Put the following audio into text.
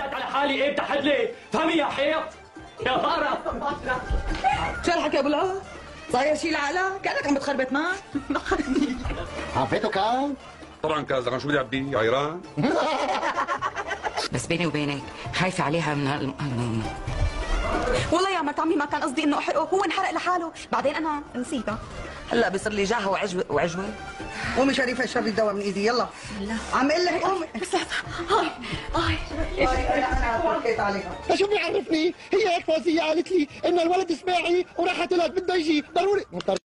رجعت على حالي ايه بتحدلي؟ فهمي يا حيط يا غارة. شو الحكي يا ابو العلا؟ صاير شي لعلا؟ كانك عم بتخربط معك. عافيته كان؟ طبعا كان زغن شو بدي اعبي عيران. بس بيني وبينك خايفة عليها من والله يا مرت عمي ما كان قصدي انه احرقه، هو انحرق لحاله، بعدين انا نسيته. هلا بصير لي جاهه وعجوه. قومي شريفه اشربي الدواء من ايدي يلا. لا عم اقول لك قومي. بس هاي انا حكيت عليها. شو بيعرفني؟ هي هيك فوزيه قالت لي انه الولد اسماعي وراحت لك بده يجي ضروري.